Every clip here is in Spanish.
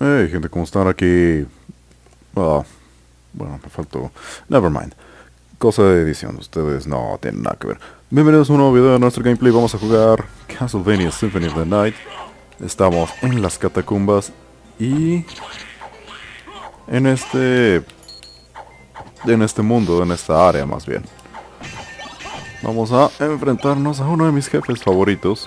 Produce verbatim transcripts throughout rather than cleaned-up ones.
Hey, gente, ¿cómo están aquí? Ah, bueno, me faltó. Never mind. Cosa de edición, ustedes no tienen nada que ver. Bienvenidos a un nuevo video de nuestro gameplay. Vamos a jugar Castlevania Symphony of the Night. Estamos en las catacumbas y en este en este mundo, en esta área más bien. Vamos a enfrentarnos a uno de mis jefes favoritos.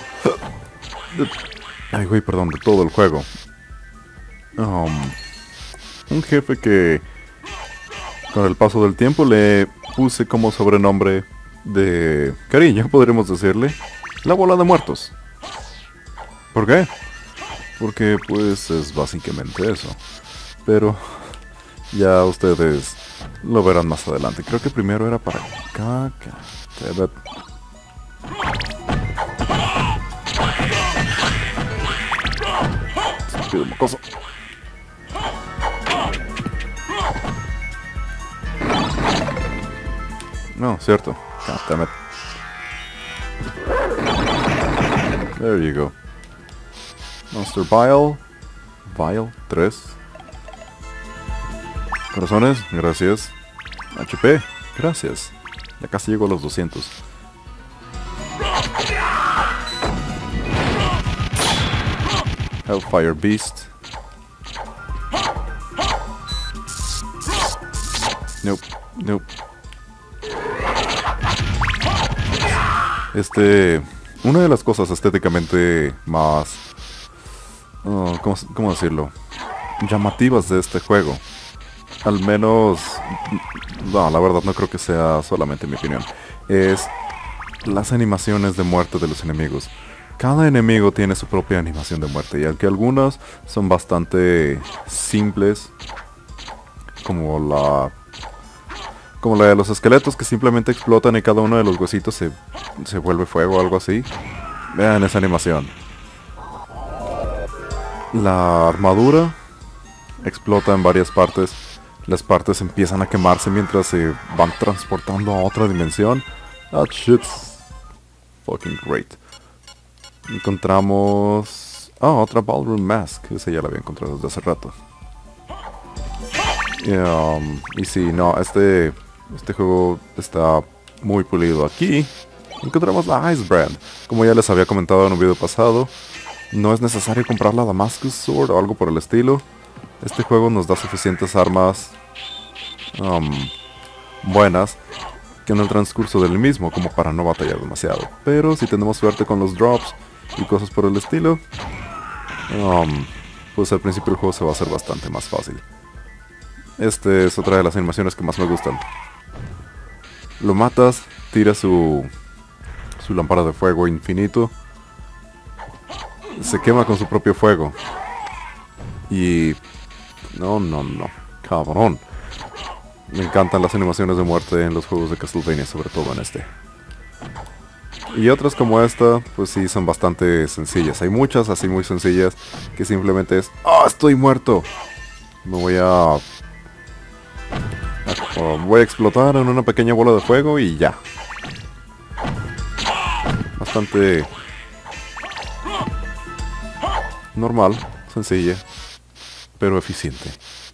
Ay, güey, perdón, de todo el juego. Um, un jefe que con el paso del tiempo le puse como sobrenombre de cariño, podríamos decirle, la bola de muertos. ¿Por qué? Porque pues es básicamente eso. Pero ya ustedes lo verán más adelante. Creo que primero era para acá. Estúpido mocoso. No, cierto. God damn it. There you go. Monster Vial. Vial tres. Corazones, gracias. H P, gracias. Ya casi llego a los doscientos. Hellfire Beast. Nope, nope. Este... Una de las cosas estéticamente más... Oh, ¿cómo, ¿Cómo decirlo? Llamativas de este juego. Al menos... No, la verdad no creo que sea solamente mi opinión. Es las animaciones de muerte de los enemigos. Cada enemigo tiene su propia animación de muerte. Y aunque algunas son bastante simples, como la... Como la de los esqueletos que simplemente explotan y cada uno de los huesitos se, se vuelve fuego o algo así. Vean esa animación. La armadura explota en varias partes. Las partes empiezan a quemarse mientras se van transportando a otra dimensión. That shit's fucking great. Encontramos... Ah, oh, otra Ballroom Mask. Esa ya la había encontrado desde hace rato. Y, um, y sí, no, este... Este juego está muy pulido. Aquí encontramos la Ice Brand. Como ya les había comentado en un video pasado, no es necesario comprar la Damascus Sword o algo por el estilo. Este juego nos da suficientes armas um, buenas que en el transcurso del mismo como para no batallar demasiado. Pero si tenemos suerte con los drops y cosas por el estilo, um, pues al principio el juego se va a hacer bastante más fácil. Esta es otra de las animaciones que más me gustan. Lo matas, tira su, su lámpara de fuego infinito. Se quema con su propio fuego. Y... No, no, no. Cabrón. Me encantan las animaciones de muerte en los juegos de Castlevania, sobre todo en este. Y otras como esta, pues sí, son bastante sencillas. Hay muchas así muy sencillas que simplemente es... ¡Ah, estoy muerto! Me voy a... O voy a explotar en una pequeña bola de fuego y ya. Bastante normal, sencilla, pero eficiente.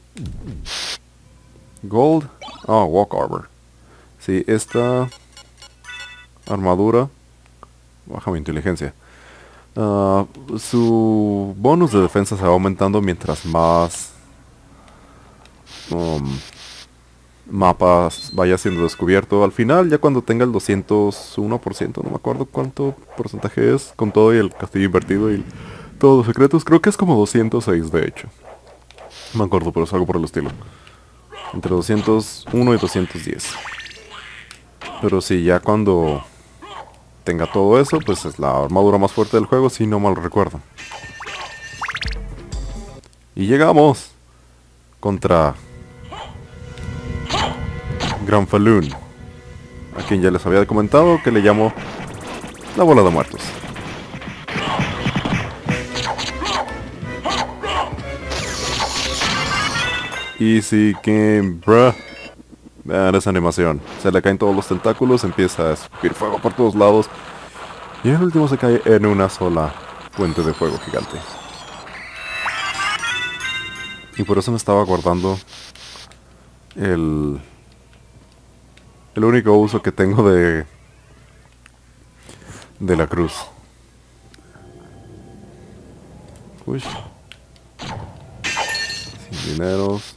Gold. Oh, Walk Armor. Sí, esta armadura baja mi inteligencia. Uh, su bonus de defensa se va aumentando mientras más um, mapas vaya siendo descubierto. Al final, ya cuando tenga el doscientos uno por ciento, no me acuerdo cuánto porcentaje es, con todo y el castillo invertido y todos los secretos, creo que es como doscientos seis de hecho. No me acuerdo, pero es algo por el estilo. Entre doscientos uno y doscientos diez. Pero sí, ya cuando tenga todo eso, pues es la armadura más fuerte del juego, si no mal recuerdo. Y llegamos contra Granfaloon, a quien ya les había comentado que le llamo la bola de muertos. Easy game, bruh. Vean esa animación. Se le caen todos los tentáculos, empieza a escupir fuego por todos lados. Y el último se cae en una sola fuente de fuego gigante. Y por eso me estaba guardando el... El único uso que tengo de... De la cruz. Uy. Sin dineros.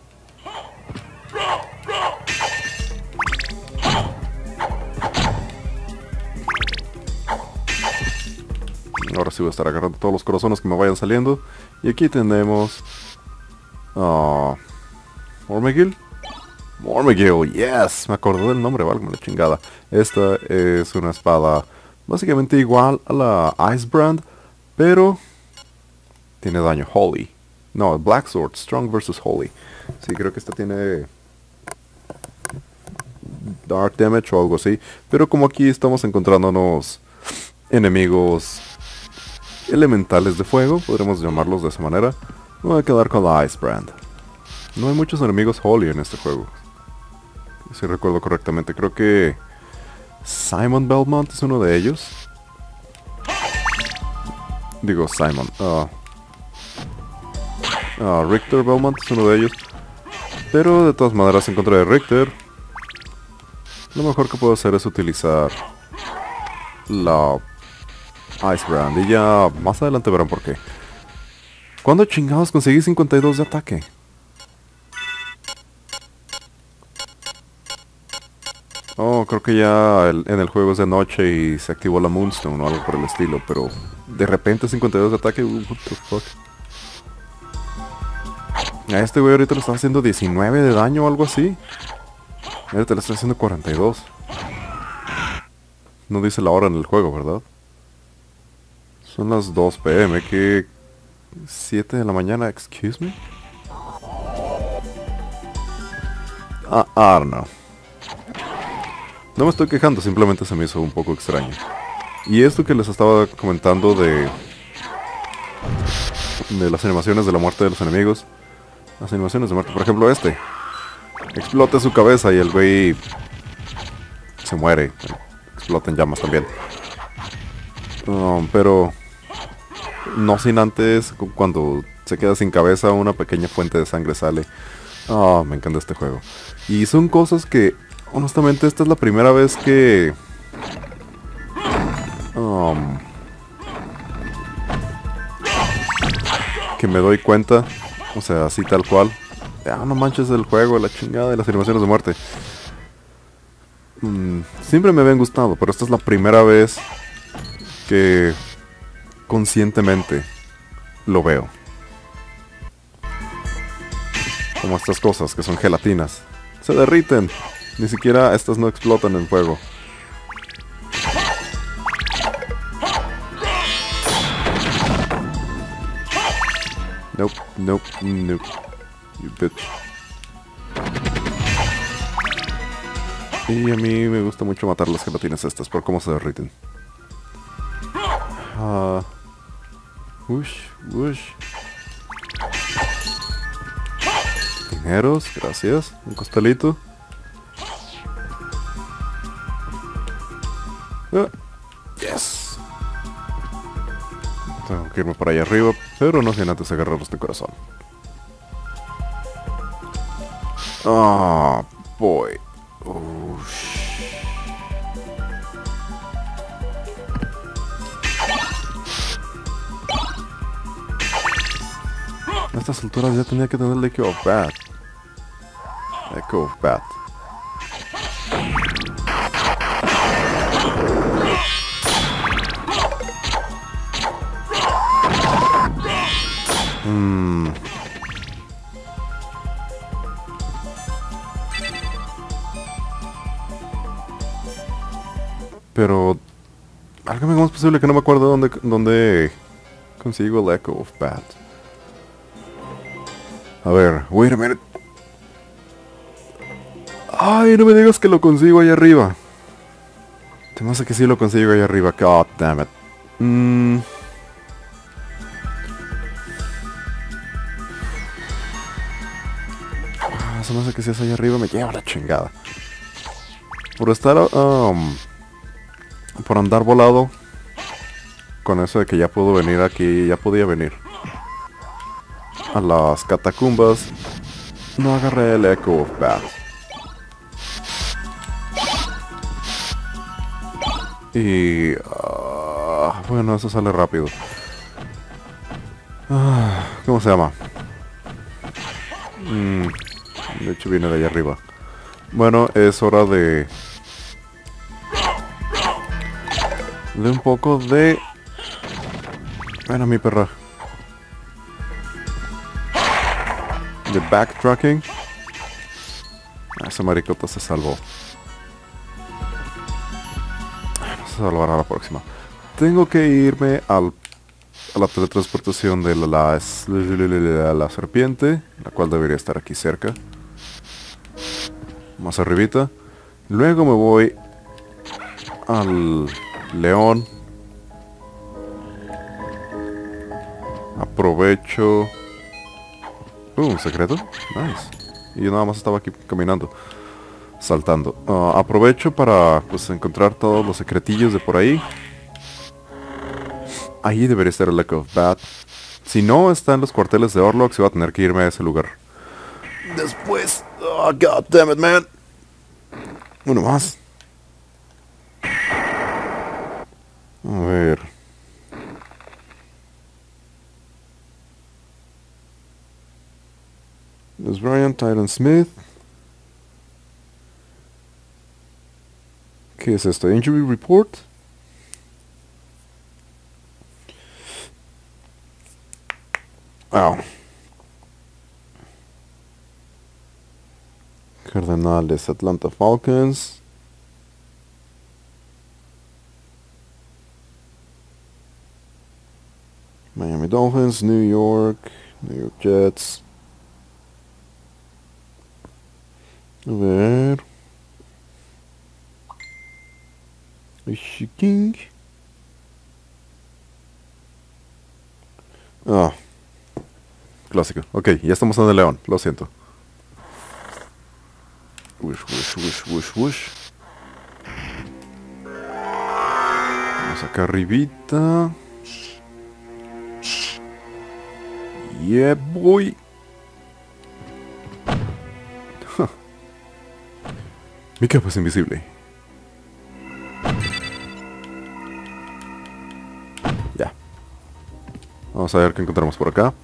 Ahora sí voy a estar agarrando todos los corazones que me vayan saliendo. Y aquí tenemos... Uh, Mormegill. Mormegill, yes. Me acordé del nombre, válgame la chingada. Esta es una espada básicamente igual a la Ice Brand, pero tiene daño. Holy. No, Black Sword, Strong versus Holy. Sí, creo que esta tiene Dark Damage o algo así. Pero como aquí estamos encontrándonos enemigos elementales de fuego, podremos llamarlos de esa manera, me voy a quedar con la Ice Brand. No hay muchos enemigos Holy en este juego, si recuerdo correctamente. Creo que Simon Belmont es uno de ellos. Digo Simon. Uh, uh, Richter Belmont es uno de ellos. Pero de todas maneras, en contra de Richter, lo mejor que puedo hacer es utilizar la Ice Brand. Y ya más adelante verán por qué. ¿Cuándo chingados conseguí cincuenta y dos de ataque? Oh, creo que ya el, en el juego es de noche y se activó la Moonstone o algo por el estilo. Pero de repente cincuenta y dos de ataque. Uh, what the fuck. A este güey ahorita le está haciendo diecinueve de daño o algo así. Ahorita le está haciendo cuarenta y dos. No dice la hora en el juego, ¿verdad? Son las dos p m, que... siete de la mañana, excuse me. Ah, ah, no. No me estoy quejando, simplemente se me hizo un poco extraño. Y esto que les estaba comentando de... De las animaciones de la muerte de los enemigos. Las animaciones de muerte, por ejemplo este. Explota su cabeza y el güey... se muere. Explota en llamas también. Um, pero... no sin antes, cuando se queda sin cabeza, una pequeña fuente de sangre sale. Ah, oh, me encanta este juego. Y son cosas que, honestamente, esta es la primera vez que... Um, que me doy cuenta. O sea, así tal cual. Ah, no manches el juego, la chingada de las animaciones de muerte. Mm, siempre me habían gustado, pero esta es la primera vez que... conscientemente lo veo. Como estas cosas que son gelatinas. Se derriten. Ni siquiera estas no explotan en fuego. Nope, nope, nope. You bitch. Y a mí me gusta mucho matar las gelatinas estas por cómo se derriten. Ah... Ush, ush. Dineros, gracias. Un costalito. Ah, yes. Tengo que irme para allá arriba, pero no sin antes agarrar este corazón. Ah, boy. Ush. A estas alturas ya tenía que tener el Echo of Bat. Echo of Bat. Mm. Pero... Algo más posible que no me acuerdo dónde, dónde consigo el Echo of Bat. A ver, wait a minute. Ay, no me digas que lo consigo ahí arriba. Te me hace que sí lo consigo ahí arriba. God damn it. Mm. Ah, se me hace que si es ahí arriba me lleva la chingada. Por estar... Um, por andar volado. Con eso de que ya puedo venir aquí. Ya podía venir. a las catacumbas, no agarré el Echo of Bat. Y... Uh, bueno, eso sale rápido. Uh, ¿Cómo se llama? Mm, de hecho viene de allá arriba. Bueno, es hora de... De un poco de... Bueno, mi perra. De backtracking. Ah, ese maricota se salvó. No se salvará la próxima. Tengo que irme al, a la teletransportación de la, la, la, la serpiente, la cual debería estar aquí cerca. Más arribita. Luego me voy al león. Aprovecho. Uh, un secreto. Nice. Y yo nada más estaba aquí caminando. Saltando. Uh, aprovecho para pues encontrar todos los secretillos de por ahí. Ahí debería estar el Echo of Bat. Si no está en los cuarteles de Orlox, voy a tener que irme a ese lugar. Después... Oh, god damn it, man. Uno más. A ver. Es Brian Titan Smith. ¿Qué es esto? Injury Report. Oh. Cardenales, Atlanta Falcons. Miami Dolphins, New York, New York Jets. A ver. Ishi King. Ah. Clásico. Ok, ya estamos en el león. Lo siento. Wush, wush, wush, wush, wush. Vamos acá arribita. Yeah, boy. Huh. Mi capa es invisible. Ya. Vamos a ver qué encontramos por acá.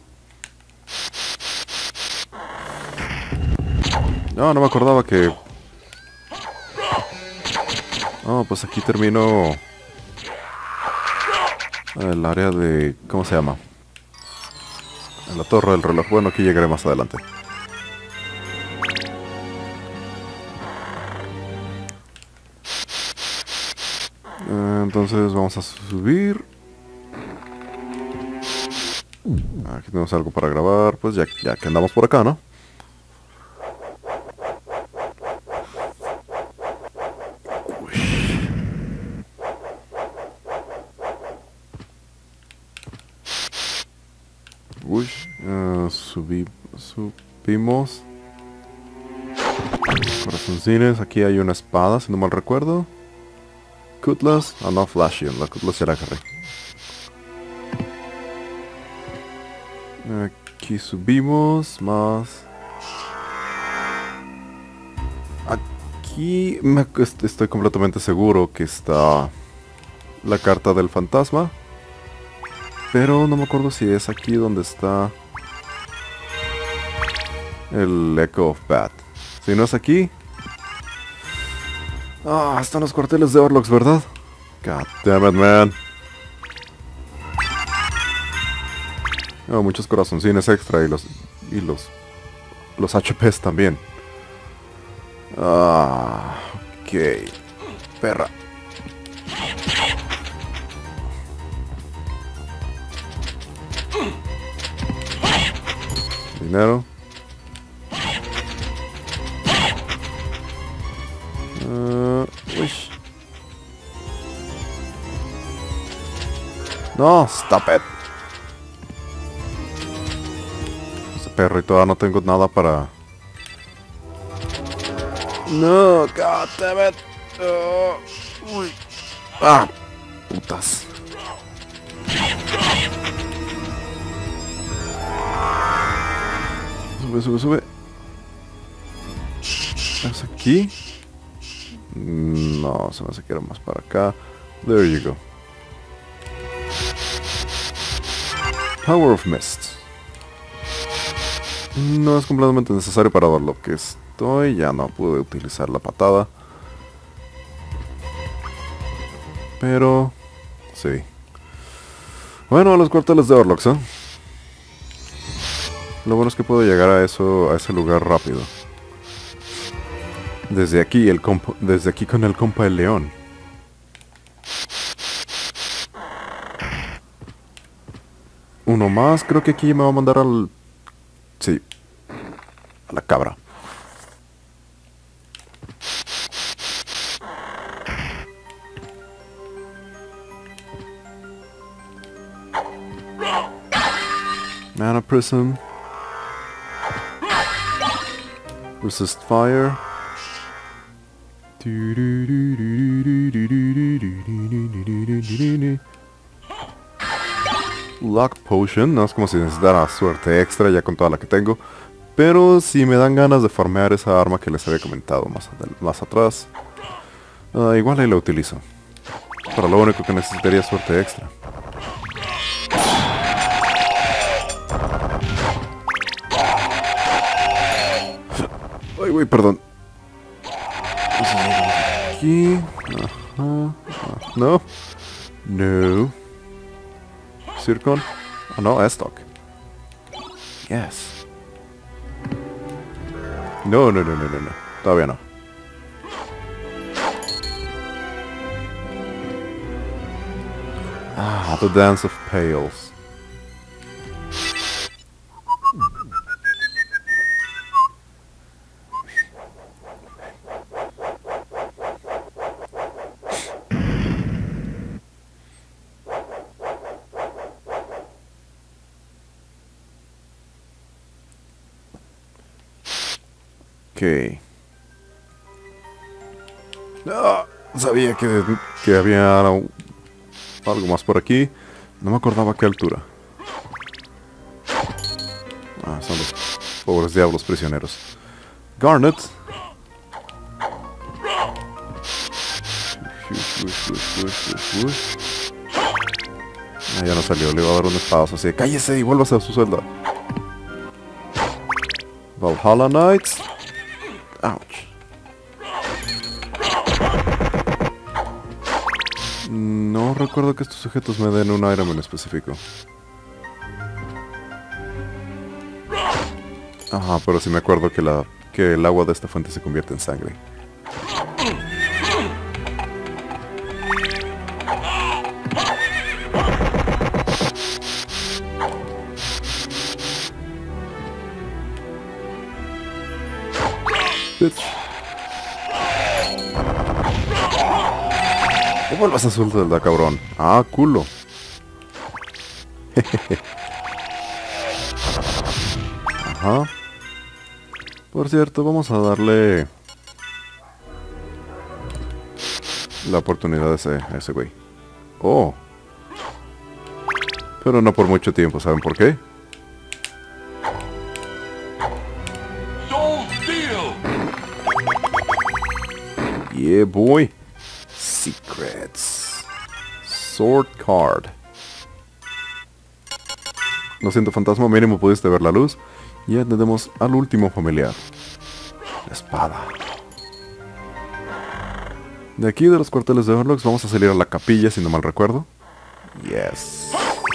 No, no me acordaba que... Oh, pues aquí termino... El área de... ¿Cómo se llama? En la torre del reloj. Bueno, aquí llegaré más adelante. Eh, entonces vamos a subir. Aquí tenemos algo para grabar. Pues ya, ya que andamos por acá, ¿no? Uy, uh, subí, subimos. Corazoncines, aquí hay una espada, si no mal recuerdo. Cutlass, ah no, Flashion, la Cutlass ya la agarré. Aquí subimos, más. Aquí me, estoy completamente seguro que está la carta del fantasma. Pero no me acuerdo si es aquí donde está el Echo of Bat. Si no es aquí... Ah, están los cuarteles de Orlox, ¿verdad? God damn it, man. Oh, muchos corazoncines extra y los... Y los... Los H Ps también. Ah, ok. Perra. Dinero. Uh, no, stop it. Ese perro y todavía no tengo nada para... No, god damn it. Uh, uy. Ah, putas. Sube, sube, sube. ¿Es aquí? No, se me hace que era más para acá. There you go. Power of Mist. No es completamente necesario para dar lo que estoy. Ya no pude utilizar la patada. Pero... sí. Bueno, a los cuarteles de Orlocks, ¿eh? Lo bueno es que puedo llegar a eso, a ese lugar rápido. Desde aquí, el compa, desde aquí con el compa el león. Uno más, creo que aquí me va a mandar al... sí. A la cabra. Mana Prism. Resist Fire. Luck Potion. No es como si necesitara suerte extra ya con toda la que tengo. Pero si me dan ganas de farmear esa arma que les había comentado más, más atrás. Uh, igual ahí la utilizo. Para lo único que necesitaría es suerte extra. Ay, güey, perdón. Aquí. Ajá. No. No. Circon. Oh, no, Estoc. Yes. No, no, no, no, no, no. Todavía no. Ah, The Dance of Pails. Ok. No, sabía que, que había algo más por aquí. No me acordaba a qué altura. Ah, son los pobres diablos prisioneros. Garnet. Ah, ya no salió, le iba a dar un espadazo así. ¡Cállese y vuélvase a su celda! Valhalla Knights. Ouch. No recuerdo que estos sujetos me den un item en específico. Ajá, pero sí me acuerdo que, la, que el agua de esta fuente se convierte en sangre. Bitch. ¿Qué vuelvas a su celda, cabrón? Ah, culo. Ajá. Por cierto, vamos a darle la oportunidad a ese, a ese güey. Oh. Pero no por mucho tiempo, ¿saben por qué? Yeah, boy. Secrets. Sword card. Lo siento, fantasma, mínimo pudiste ver la luz. Y atendemos al último familiar. La espada. De aquí, de los cuarteles de Orlocks, vamos a salir a la capilla, si no mal recuerdo. Yes.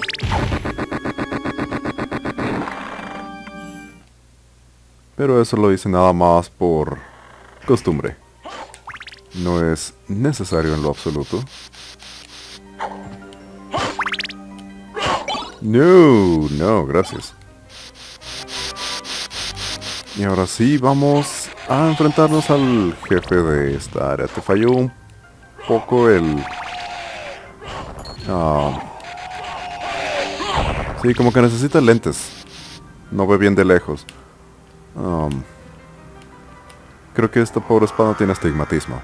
Pero eso lo hice nada más por costumbre. No es necesario en lo absoluto. No, no, gracias. Y ahora sí, vamos a enfrentarnos al jefe de esta área. Te falló un poco el... Uh, sí, como que necesita lentes. No ve bien de lejos. Um, creo que esta pobre espada tiene astigmatismo.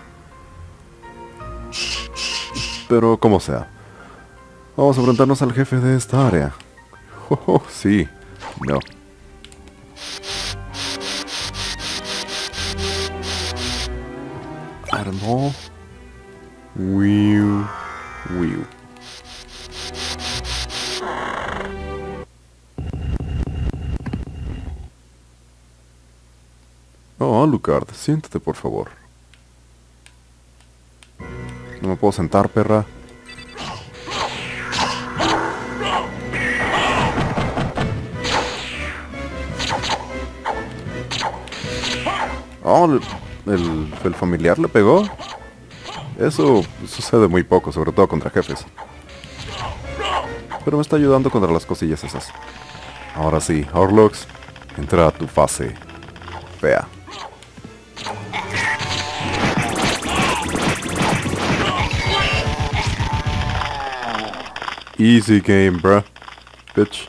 Pero como sea. Vamos a enfrentarnos al jefe de esta área. Oh, oh, sí. No. Pero no. Wiu. Wiu. Oh, Alucard, siéntate por favor. No me puedo sentar, perra. Oh, el, el, el familiar le pegó. Eso sucede muy poco, sobre todo contra jefes. Pero me está ayudando contra las cosillas esas. Ahora sí, Horlocks, entra a tu fase fea. Easy game, bruh. Bitch.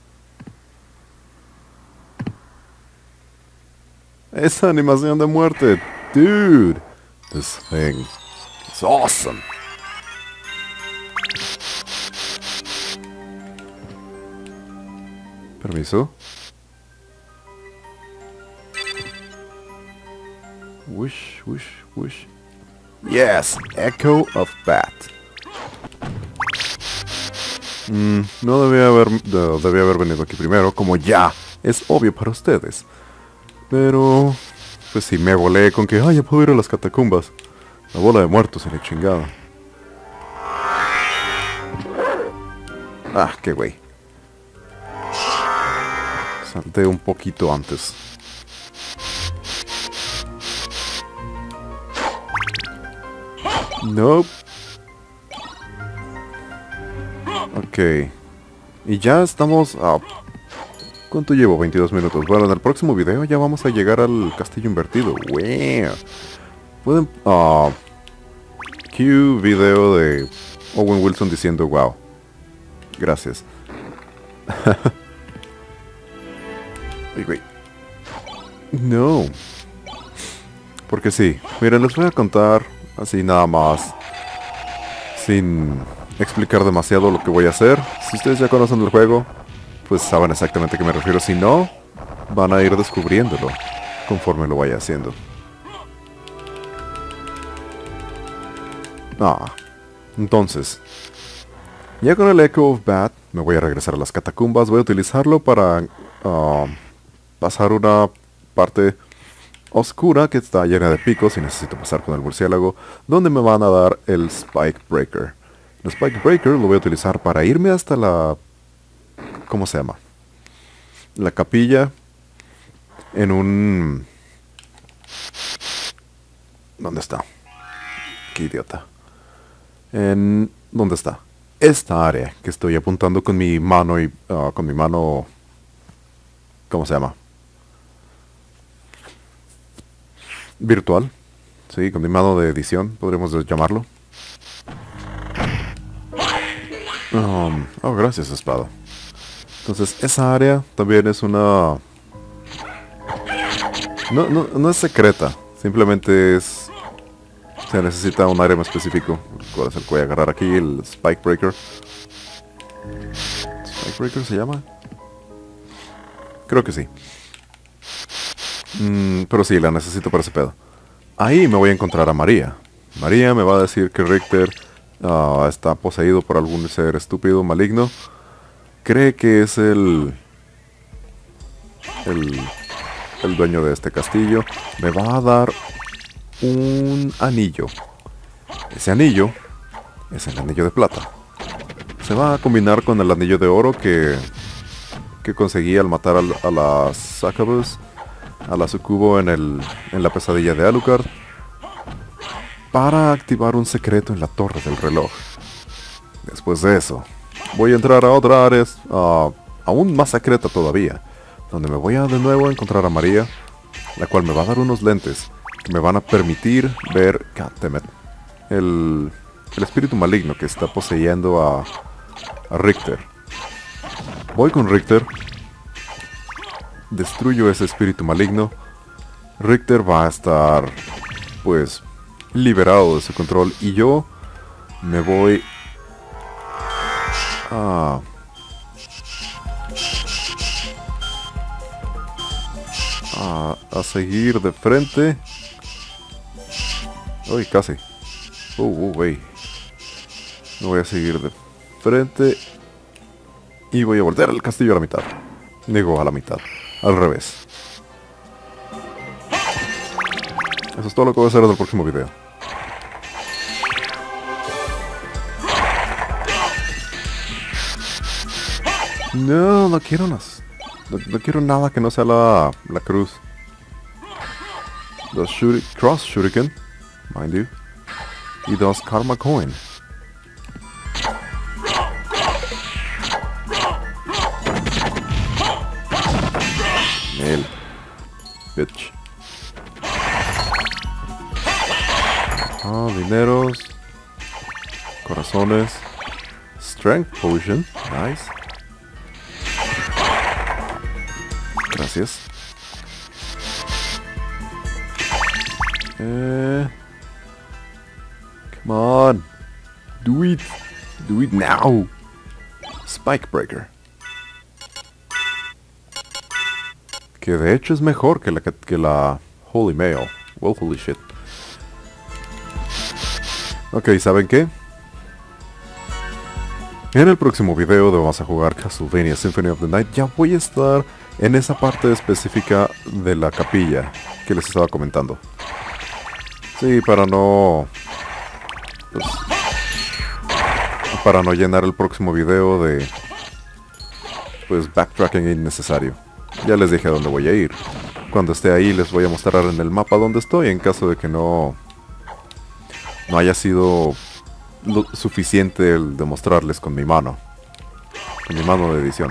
Esa animación de muerte. Dude. This thing is awesome. Permiso. Wish, wish, wish. Yes, Echo of Bat. Mm, no debía haber, de, debía haber venido aquí primero, como ya es obvio para ustedes. Pero, pues sí, me volé con que, ay, ya puedo ir a las catacumbas. La bola de muertos y la chingada. Ah, qué güey. Salté un poquito antes. Nope. Ok. Y ya estamos a... ¿Cuánto llevo? veintidós minutos. Bueno, en el próximo video ya vamos a llegar al castillo invertido. Wow. Pueden... Uh, cue video de Owen Wilson diciendo wow. Gracias. Ay, güey. No. Porque sí. Miren, les voy a contar así nada más. Sin explicar demasiado lo que voy a hacer. Si ustedes ya conocen el juego, pues saben exactamente a qué me refiero. Si no, van a ir descubriéndolo conforme lo vaya haciendo. Ah, entonces, ya con el Echo of Bat me voy a regresar a las catacumbas. Voy a utilizarlo para uh, pasar una parte oscura que está llena de picos y necesito pasar con el murciélago, donde me van a dar el Spike Breaker. El Spike Breaker lo voy a utilizar para irme hasta la... ¿Cómo se llama? La capilla en un... ¿Dónde está? Qué idiota. En... ¿Dónde está? Esta área que estoy apuntando con mi mano y... Uh, con mi mano... ¿Cómo se llama? Virtual. Sí, con mi mano de edición, podríamos llamarlo. Um, oh, gracias, espada. Entonces, esa área también es una... No, no, no es secreta. Simplemente es... Se necesita un área más específico. ¿Cuál es el que voy a agarrar aquí? El Spike Breaker. ¿Spike Breaker se llama? Creo que sí. Mm, pero sí, la necesito para ese pedo. Ahí me voy a encontrar a María. María me va a decir que Richter uh, está poseído por algún ser estúpido, maligno. Cree que es el, el... El dueño de este castillo. Me va a dar un anillo. Ese anillo es el anillo de plata. Se va a combinar con el anillo de oro que... Que conseguí al matar al, a la Succubus, a la Sucubo en, el, en la pesadilla de Alucard, para activar un secreto en la torre del reloj. Después de eso, voy a entrar a otra área uh, aún más secreta todavía, donde me voy a de nuevo a encontrar a María, la cual me va a dar unos lentes que me van a permitir ver goddammit, el, el espíritu maligno que está poseyendo a, a Richter. Voy con Richter, destruyo ese espíritu maligno. Richter va a estar, pues, liberado de su control y yo me voy a... A, a seguir de frente Uy, casi. Uh, uh, wey. No voy a seguir de frente. Y voy a voltear el castillo a la mitad. Digo, a la mitad. Al revés. Eso es todo lo que voy a hacer en el próximo video. No, no quiero las... No, no quiero nada que no sea la, la cruz. Dos shuri, cross shuriken, mind you. Y dos karma coin. Mel. Bitch. Ah, dineros. Corazones. Strength potion. Nice. Gracias. Eh, come on. Do it. Do it now. Spike Breaker. Que de hecho es mejor que la, que la Holy Mail. Well, holy shit. Ok, ¿saben qué? En el próximo video de vamos a jugar Castlevania Symphony of the Night, ya voy a estar en esa parte específica de la capilla que les estaba comentando. Sí, para no... Pues, para no llenar el próximo video de... Pues backtracking innecesario. Ya les dije a dónde voy a ir. Cuando esté ahí les voy a mostrar en el mapa dónde estoy, en caso de que no... No haya sido lo suficiente el demostrarles con mi mano. Con mi mano de edición.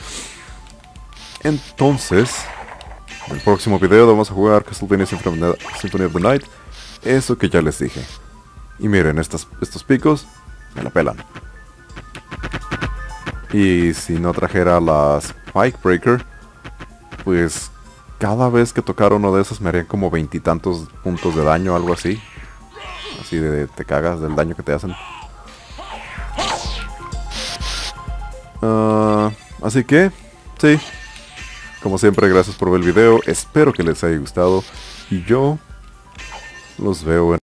Entonces, en el próximo video vamos a jugar Castlevania Symphony of the Night. Eso que ya les dije. Y miren, estas, estos picos me la pelan. Y si no trajera las Spike Breaker, pues cada vez que tocara uno de esos me harían como veintitantos puntos de daño, algo así. Así de te cagas del daño que te hacen. Uh, así que, sí. Como siempre, gracias por ver el video. Espero que les haya gustado. Y yo los veo en...